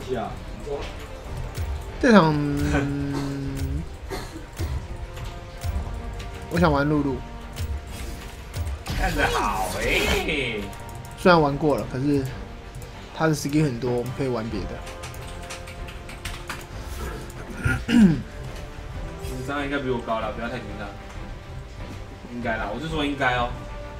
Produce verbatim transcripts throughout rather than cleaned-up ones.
下。 这场，嗯、我想玩露露。 看得好哎、欸！ 虽然玩过了，可是他的 skill 很多，我们可以玩别的。 情商应该比我高了，不要太紧张。应该啦，我是说应该哦。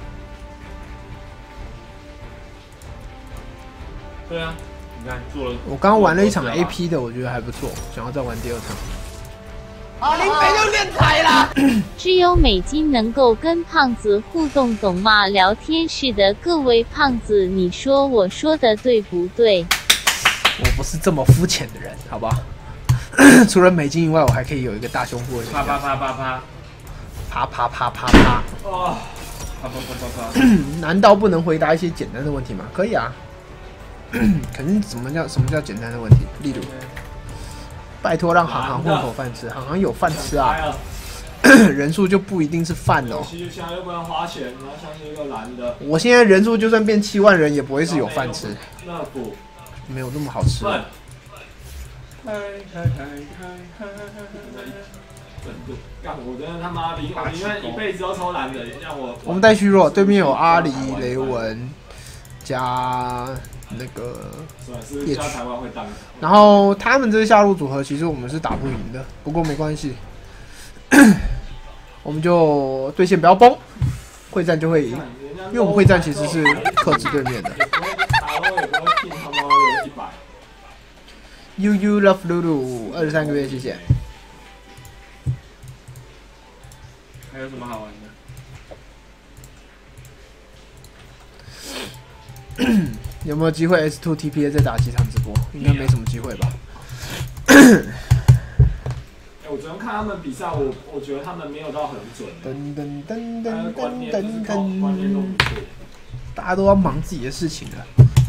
对啊，你看做了。 我刚刚玩了一场 A P 的，我觉得还不错，想要再玩第二场。 啊，林北就练财啦！ 只有美金能够跟胖子互动，懂吗？聊天室的各位胖子，你说我说的对不对？ 我不是这么肤浅的人，好吧？除了美金以外，我还可以有一个大胸部的。 啪啪啪啪啪， 啪啪啪啪啪。 哦，啪啪啪啪啪。 难道不能回答一些简单的问题吗？可以啊。肯定什么叫什么叫简单的问题？例如，拜托让航航混口饭吃，航航有饭吃啊。人数就不一定是饭哦。 现在又不能花钱，然后像是一个蓝的。 我现在人数就算变七万人，也不会是有饭吃。 那不没有那么好吃。 干！我真的他妈宁我宁愿一辈子都抽蓝的，让我。 我们带虚弱，对面有阿里、雷文加那个叶区， 然后他们这些下路组合，其实我们是打不赢的，不过没关系，我们就对线不要崩，会战就会赢，因为我们会战其实是克制对面的。You you love Lulu 二十三个月，谢谢。 还有什么好玩的？有没有机会 S 二 T P A 再打几场直播？应该没什么机会吧。 欸、我昨天看他们比赛，我我觉得他们没有到很准。噔噔噔噔噔噔噔， 大家都要忙自己的事情了，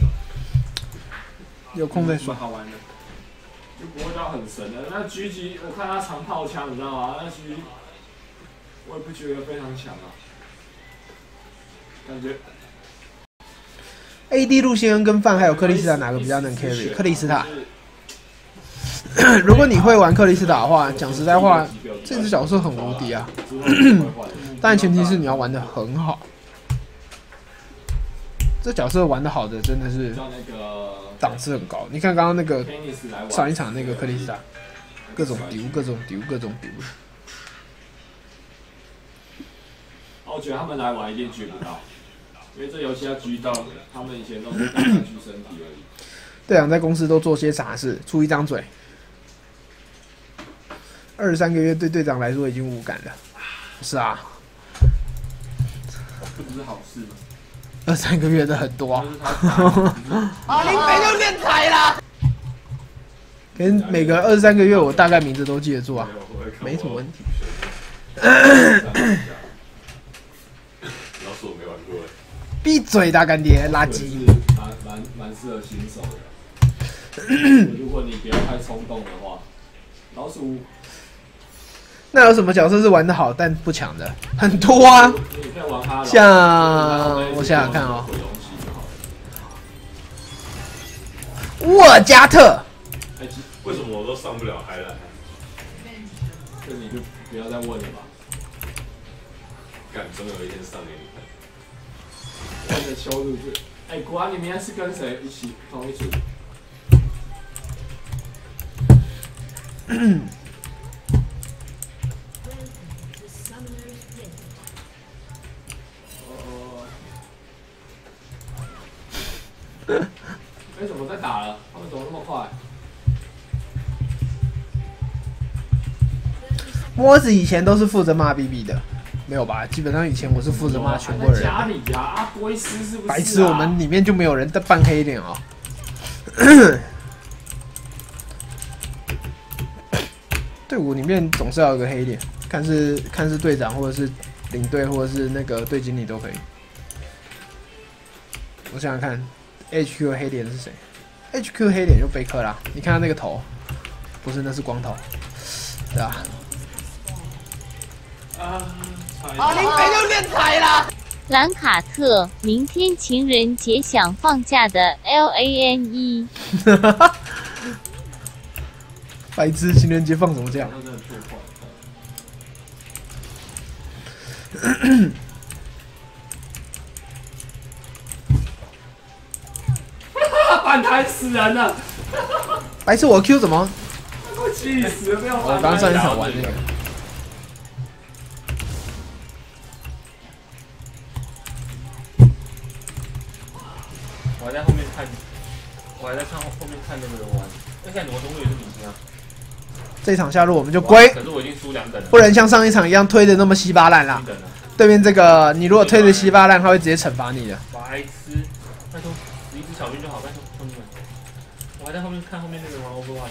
有空再说。 好玩的， 就不会到很神的。那狙击，我看他长炮枪，你知道吗？那狙，我也不觉得非常强啊，感觉。 A D 路线恩跟范还有克里斯塔哪个比较能 carry？ 克里斯塔。如果你会玩克里斯塔的话，讲实在话，这只角色很无敌啊。但前提是你要玩得很好。这角色玩得好的真的是档次很高。你看刚刚那个上一场那个克里斯塔，各种丢，各种丢，各种丢。 我觉得他们来玩一定举不到。因为这游戏要狙到，他们以前都是打狙身体而已。 队长在公司都做些啥事？出一张嘴。二十三个月对队长来说已经无感了。是啊。 这不是好事吗？ 二三个月的很多啊。 啊，林北就练财啦。 跟每个二十三个月，我大概名字都记得住啊，没什么问题。闭嘴，大干爹，垃圾！ 蛮蛮蛮适合新手的。如果你不要太冲动的话，老鼠。 那有什么角色是玩得好但不强的？很多啊。像我想想看哦，沃加特。 哎，为什么我都上不了海蓝？ 这你就不要再问了吧。 干，总有一天上给你。 看着羞辱是，哎，果然你明天是跟谁一起同一组？哎，怎么在打了？他们怎么那么快？ 摸子以前都是负责骂 B B 的。没有吧？基本上以前我是负责骂全部人。 家里呀，阿龟斯是不是？ 白痴，我们里面就没有人扮黑脸哦。队伍里面总是要有个黑脸，看是看是队长或者是领队或者是那个队经理都可以。我想想看 ，H Q 黑脸是谁 ？H Q 黑脸就贝克啦。你看他那个头，不是，那是光头，对吧？ 啊！啊，林北就练财啦！ 兰卡特，明天情人节想放假的 L A N E。 白痴，情人节放什么假？ 他真的退换。反弹死人了！ 白痴，我 Q 怎么？ 我气死了！不要我反弹！ 刚刚上一场玩那个。 我还在后面看，我还在看后后面看那个人玩。那现在怎么中路也是明星啊？ 这一场下路我们就归， 可是我已经输两等了。 不能像上一场一样推的那么稀巴烂啦。对面这个，你如果推的稀巴烂，他会直接惩罚你的。 白痴，拜托，死一只小兵就好，拜托兄弟们。我还在后面看后面那个人玩 Overwatch。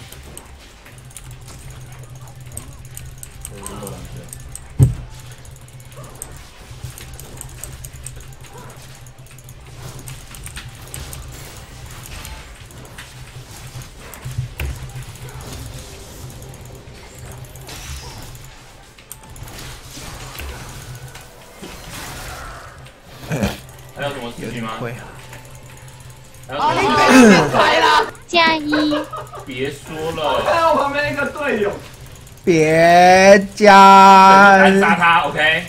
我如果两只。还有什么事情吗？ 会。 啊！你被变态啦！ 加一。 别说了。 看到我旁边一个队友。 别加。 单杀他 ，OK。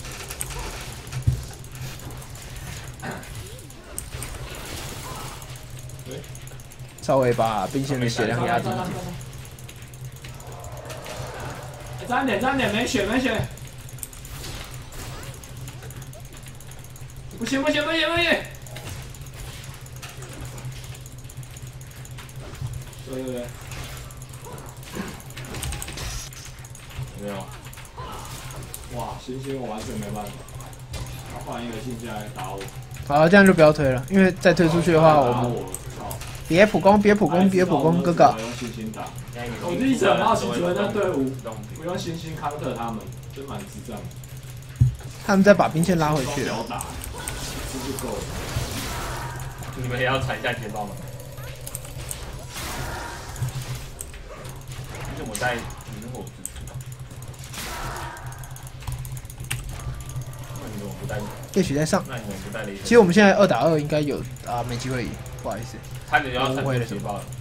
稍微把兵线的血量压低一点。 沾点沾点，没血没血。不行不行不行不行！对对对， 没有。 哇，星星我完全没办法，他换一个星星来打我。 好，这样就不要推了，因为再推出去的话，我们别普攻，别普攻，别普攻，哥哥。 用星星打，我就一直很好奇，觉得那队伍不用星星 counter 他们，真蛮智障。 他们再把兵线拉回去了。 这就够了。 你们也要传一下捷报吗？你怎么在引火之处？那你怎么不带？ 也许在上。 那你怎么不带雷？ 其实我们现在二打二应该有啊，没机会赢，不好意思。 他你要传捷报了。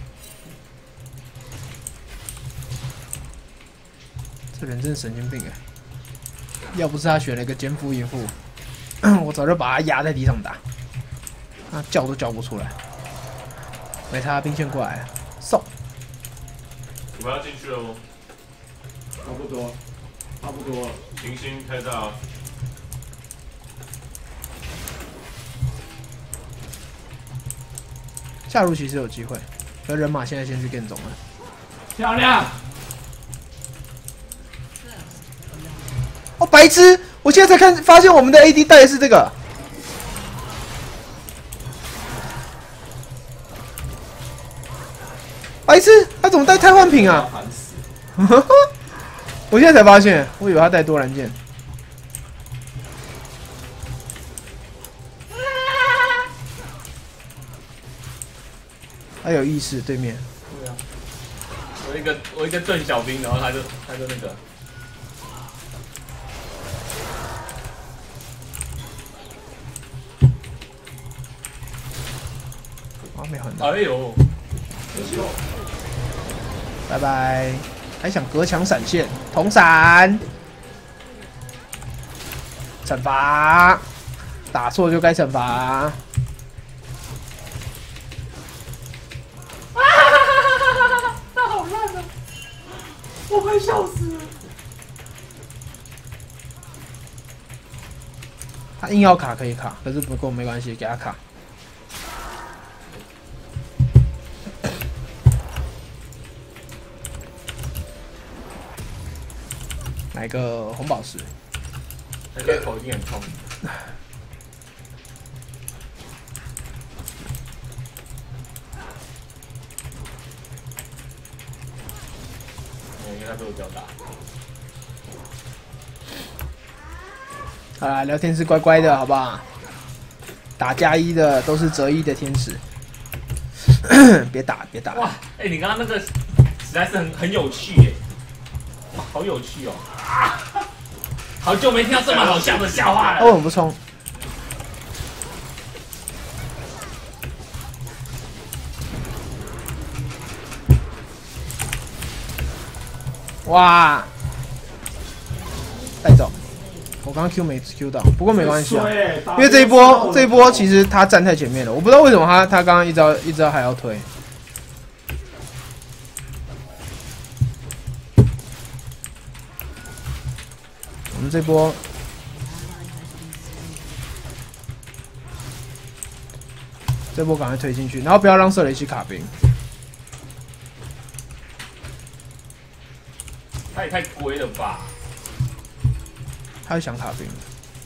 这人真是神经病哎！要不是他选了一个奸夫淫妇。我早就把他压在地上打，他叫都叫不出来。没他兵线过来了，送。 我们要进去了哦。 差不多，差不多了。 行星太大。 下路其实有机会，可人马现在先去变种了。 漂亮！ 哦，白痴！我现在才看发现我们的 A D 带的是这个。白痴，他怎么带汰换品啊？我现在才发现，我以为他带多兰剑。还有意识，对面。 对啊。我一个我一个正小兵，然后他就他就那个。 啊，没还到。 哎呦！ 拜拜！还想隔墙闪现，铜闪，惩罚，打错就该惩罚。啊！ 他好烂啊！我快笑死了。 他硬要卡可以卡，可是不过没关系，给他卡。来个红宝石， 那个口一定很痛。因为他被我吊打。 好啦，聊天是乖乖的，好不好？打加一的都是折一的天使，别打，别打！ 哇，哎、欸，你刚刚那个实在是很很有趣耶，哇，好有趣哦！好久没听到这么好笑的笑话了。 哦，我不冲。 哇，带走。我刚刚 Q 没 Q 到，不过没关系啊，因为这一波这一波其实他站太前面了，我不知道为什么他他刚刚一招一招还要推。我们这波。 这波赶快推进去，然后不要让瑟雷西卡兵。 他也太龟了吧！ 他是想卡兵。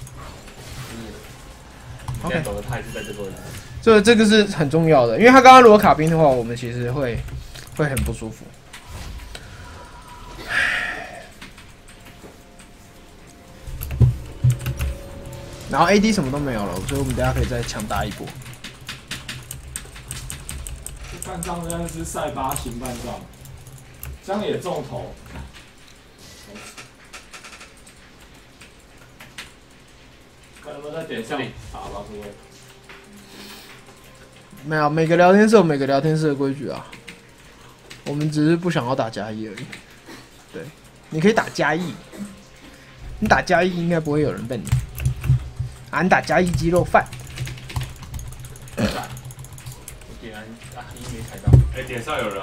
现在走的他还是在这个位置。 这这个是很重要的，因为他刚刚如果卡兵的话，我们其实会会很不舒服。然后 A D 什么都没有了，所以我们等下可以再强打一波。 半藏那是塞巴型半藏，这样也中头。看能不能在点上打吧，各位。 没有，每个聊天室有每个聊天室的规矩啊。我们只是不想要打加一而已。对，你可以打加一，你打加一应该不会有人笨你。啊，你打加一鸡肉饭。 点燃啊，一没踩到。 哎，点上有人。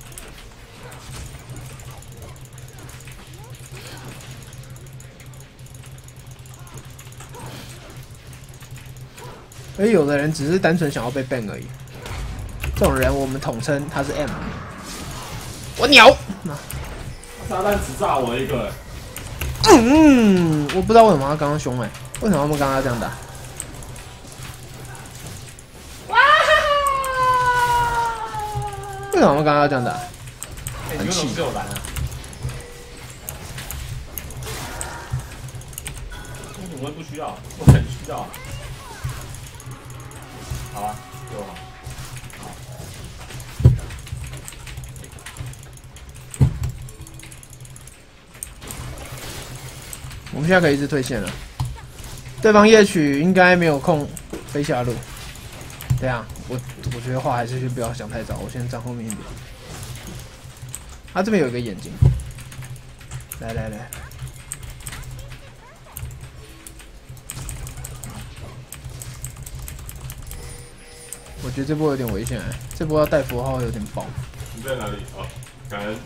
而有的人只是单纯想要被 ban 而已，这种人我们统称他是 M。我鸟！ 炸弹只炸我一个。 嗯，我不知道为什么他刚刚凶哎、欸，为什么他们刚刚这样打？为什么我们刚刚要这样打？ 哎，你为什么只有蓝啊？为什么会不需要？我很需要。好啊，给我好。好。 我们现在可以一直退线了。对方夜曲应该没有空飞下路。对啊，我我觉得话还是先不要想太早，我先站后面一点。他、啊、这边有一个眼睛，来来来，我觉得这波有点危险、欸，这波要带符号有点爆。 你在哪里？哦，感恩。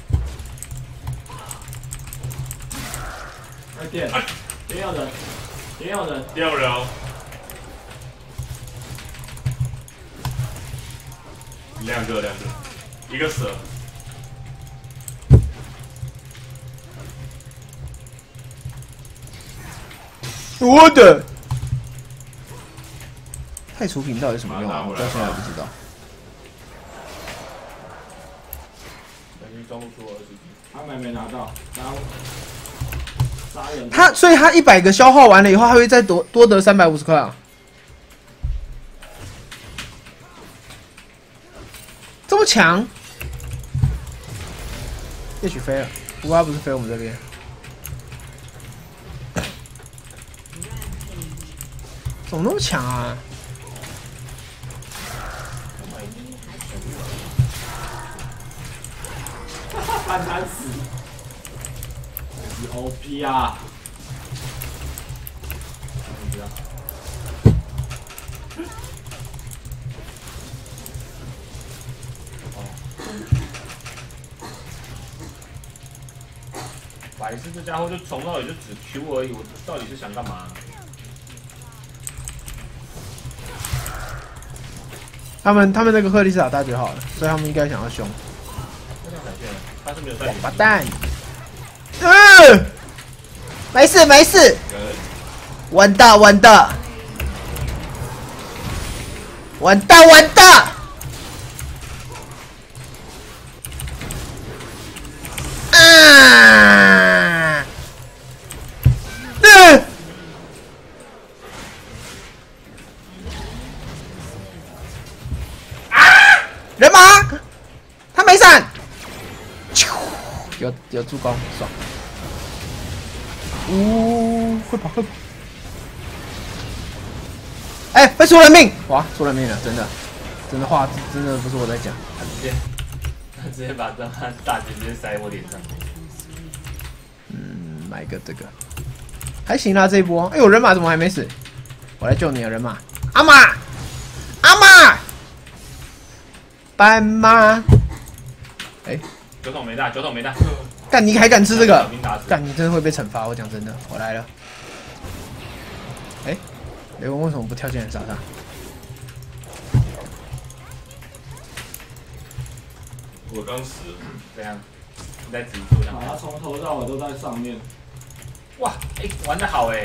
快点，别有人，别有人， 掉了。两个，两个，一个蛇。 我的太除品到底什么用啊？我到现在还不知道。 等于中路出二十级， 他们没拿到，然后杀人。 他所以他一百个消耗完了以后，他会再多多得三百五十块啊！这么强，也许飞了，不过他不是飞我们这边。怎么那么强啊？ 反弹死，是 O P 啊！ 不知道。哦。白痴这家伙就从到底就只 Q 而已，我到底是想干嘛？ 他们他们那个克里斯塔大绝好了，所以他们应该想要凶。 他是没有在。 王八蛋！嗯，没事没事，稳的稳的，稳的稳的。啊！嗯。人马，他没闪，有有助攻，爽。呜、哦，快跑快跑！哎、欸，被出人命！哇，出人命了，真的，真的话，真的不是我在讲。 他直接，他直接把这大姐直接塞我脸上。 买一个这个，还行啦这一波。哎呦，人马怎么还没死？我来救你了，人马。阿玛，阿玛，斑马。哎， 酒桶没大，酒桶没大。 干你还敢吃这个？ 干干你真的会被惩罚！我讲真的，我来了。哎，雷文为什么不跳进来杀他？ 我刚死， 怎样？你在指出上？ 他从头到尾都在上面。 哇，哎、欸，玩得好哎、欸！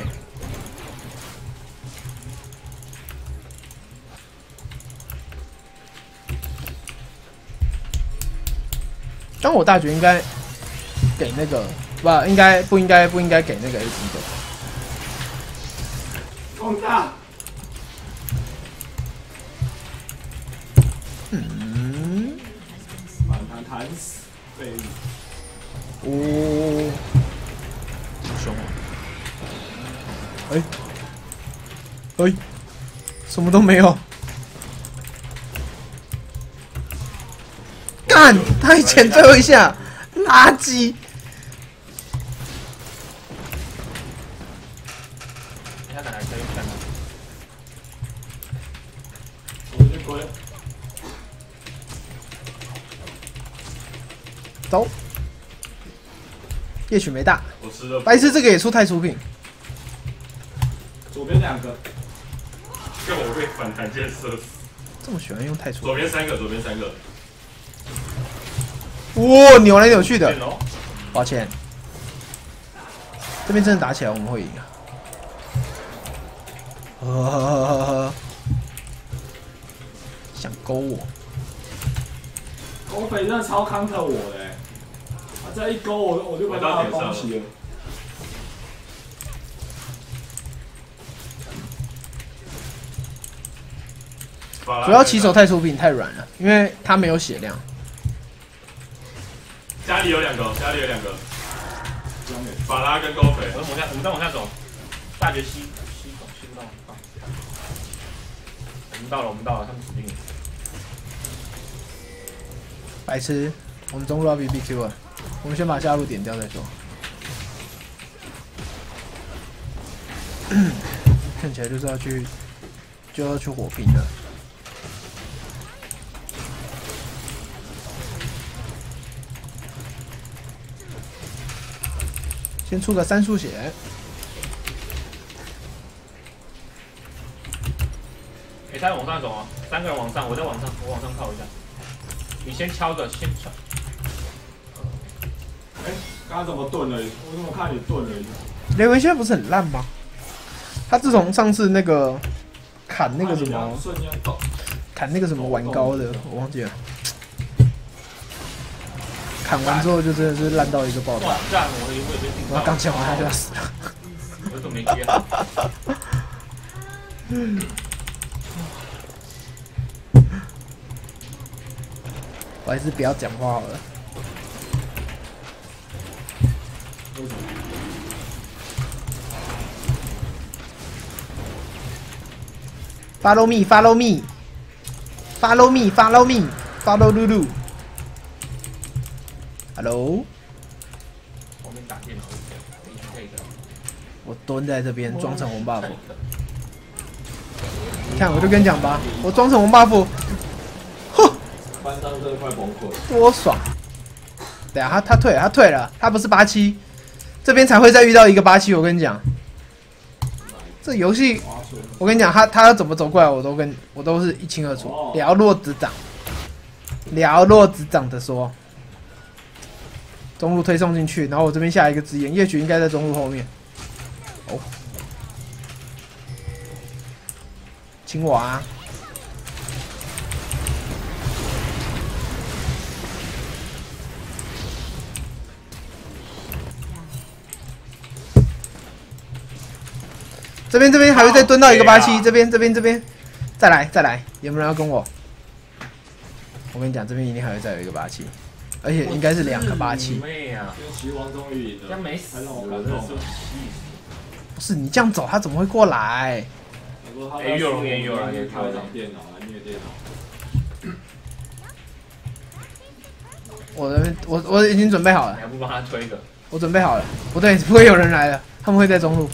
当我大绝应该给那个不应该不应该不应该给那个 A P 的。 放大。 嗯。 满盘弹死废物。 哦。好凶啊！哎、欸，哎、欸，什么都没有。干，他还捡最后一下，垃圾。 他敢来车用干嘛？ 我去归。 走。夜曲没大。 我吃了。 白痴，这个也出太出品。 左边两个。 跟我被反弹箭射死。 这么喜欢用太出。 左边三个，左边三个。 哇、哦，扭来扭去的，抱歉。这边真的打起来，我们会赢啊！呵呵呵呵呵，想勾我？ 狗匪真的超 counter 我的、欸，他这一勾我，我就被他攻击了。 主要起手太出品太软了，因为他没有血量。 家里有两个，家里有两个。法拉跟高飞。 我们往下，我们再往下走。大绝吸吸走，吸不到。我们到了，我们到了，他们死定了。 白痴，我们中路要 B B Q 了，我们先把下路点掉再说。看起来就是要去，就要去火拼了。先出个三速血。 哎、欸，他往上走啊，三个人往上，我再往上，我往上靠一下。你先敲着，先敲。 哎、欸，刚刚怎么盾了？我怎么看你盾了一下？ 雷文现在不是很烂吗？他自从上次那个砍那个什么，砍那个什么玩高的，我忘记了。砍完之后就真的是烂到一个爆炸。 哇，这样我也我也被顶到。 我刚讲完他就要死了。 我怎么没接啊？ 我还是不要讲话好了。Follow me, follow me, follow me, follow me, follow Lulu. Hello。 后面打电脑，可以的。 我蹲在这边装成红 buff。你看，我就跟你讲吧，我装成红 buff， 哼， 班上真的快崩溃， 多爽！对啊，他他退了，他退了，他不是八七，这边才会再遇到一个八七。我跟你讲，这游戏，我跟你讲，他他要怎么走过来，我都跟我都是一清二楚，了若指掌，了若指掌的说。中路推送进去，然后我这边下一个支援，夜曲应该在中路后面。哦，青蛙。这边这边还会再蹲到一个八七，这边这边这边，再来再来，有没有人要跟我？我跟你讲，这边一定还会再有一个八七。而且应该是两个八七。 妹啊！ 棋王终于赢了， 这样没死， 还让我感动。 不是你这样走，他怎么会过来？ 哎，又容易又容易开一场电脑来虐电脑。 我的我我已经准备好了。 你还不帮他推一个？ 我准备好了。不对，不会有人来了，他们会在中路。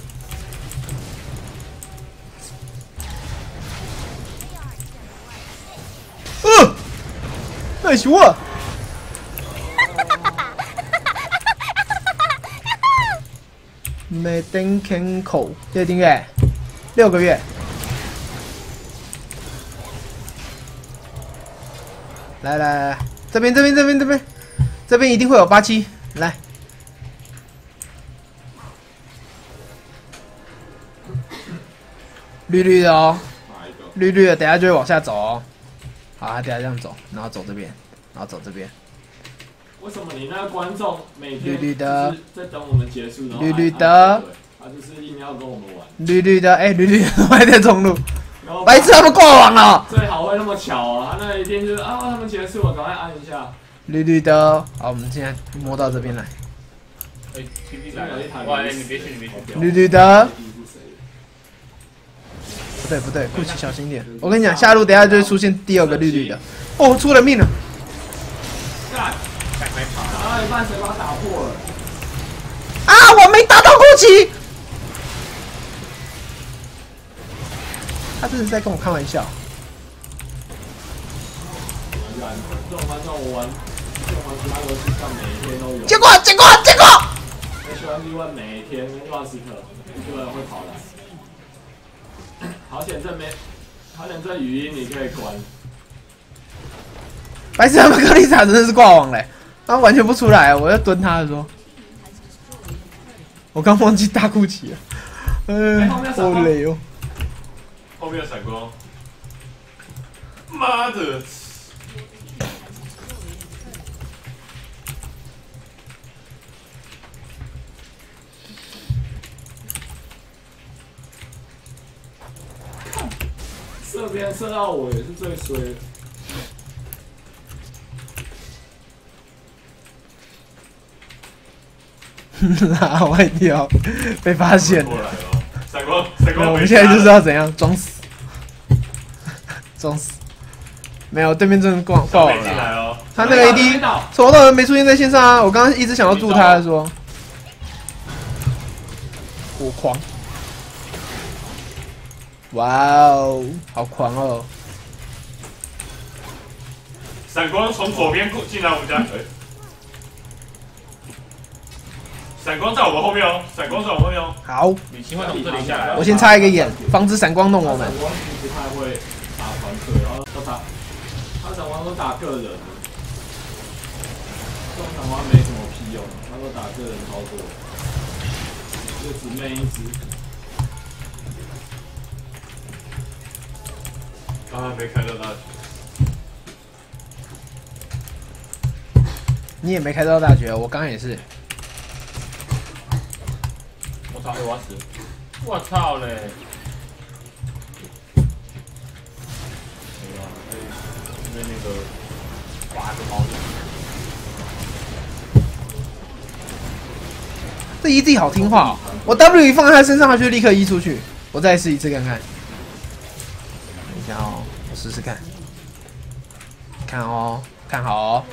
呃，那行啊。没登天口，谢谢订阅，六个月。来来来，这边这边这边这边，这边一定会有八七，来。绿绿的哦，绿绿的，等下就会往下走哦。好，他等下这样走，然后走这边，然后走这边。 为什么你那个观众每天绿绿的在等我们结束，然后绿绿的， 他就是硬要跟我们玩。 绿绿的，哎、欸，绿绿的都还在中路，白痴他们挂网了。 最好会那么巧啊！他那一天就是啊，他们结束了，赶快按一下。 绿绿的，好，我们现在摸到这边来。 哎 ，T P 来了，哇，哎，你别去，你别去。 绿绿的。不对不对，库奇小心点！我跟你讲，下路等下就会出现第二个绿绿的。哦，出了命了！ 干，打到一半谁把他打破了？ 啊，我没打到库奇！他这是在跟我开玩笑。 这种观众我玩，这种玩其他游戏上每一天都有。 结果结果结果！ 我喜欢利万每一天乱死特，一个人会跑来。好险这没，好险这语音你可以关。 白痴他们克丽莎真的是挂网嘞，他完全不出来，我要蹲他的时候，我刚忘记大库奇了，嗯，好累哦。 后面有闪光，妈的！ 射边射到我也是最衰的。 拉外掉，被发现了。 闪光，闪光！ 我们现在就是要怎样装死，装死。没有，对面真的挂挂网了。他那个 A D 从头到尾没出现在线上啊！我刚刚一直想要助他说，火狂。哇哦，好狂哦！ 闪光从左边进来我们家，闪光在我们后面哦，闪光在我们后面哦。 好， 你先换从这里下来。 我先插一个眼，防止闪光弄我们。 闪光不太会打团队，然后他他闪光都打个人，这种闪光没什么屁用，他都打个人操作，就只妹一只。 啊，没开到大局。 你也没开到大绝，我刚刚也是。 我操！我要死！我操嘞！因为那个刮个毛。 这 E Z 好听话哦！我 W 一放在他身上，他就立刻 E 出去。我再试一次看看。等一下哦，我试试看。看哦，看好哦。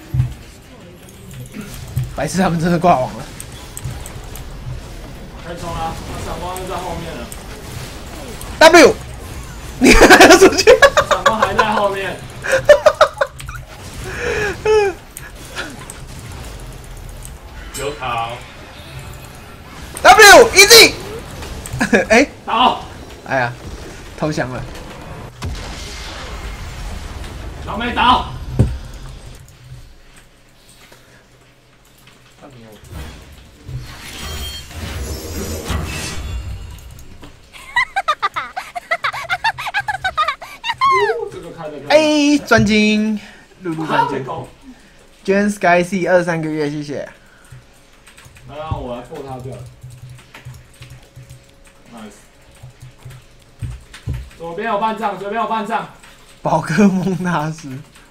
白痴他们真的挂网了。 开冲啦！他闪光就在后面了。 W， 你还要出去？ 闪光还在后面。 有逃。 W E Z， 哎， 倒！ 哎呀，投降了。 小妹倒！ 哎，专精，露露专精 ，Jane Sky C 二三个月，谢谢。 来让我来破他掉。Nice。左边有半丈，左边有半丈。 宝可梦大师。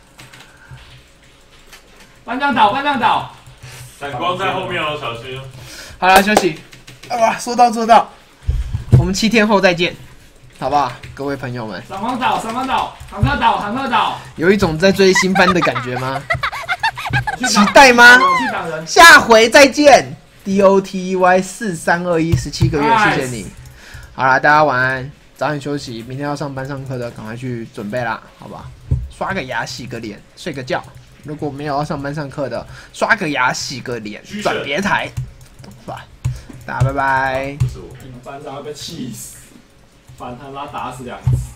半丈倒，半丈倒。 闪光在后面哦，小心。 好了，休息。哇，说到做到。我们七天后再见。好不好，各位朋友们？ 闪光岛，闪光岛，坦克岛，坦克岛， 有一种在追新番的感觉吗？期待吗？ 去挡人。 下回再见。 D O T Y 四三二一十七个月，谢谢你。好啦，大家晚安，早点休息，明天要上班上课的赶快去准备啦，好吧？刷个牙，洗个脸，睡个觉。如果没有要上班上课的，刷个牙，洗个脸，转别台，是吧？大家拜拜。 不是我。 班长会被气死，反他妈打死两次。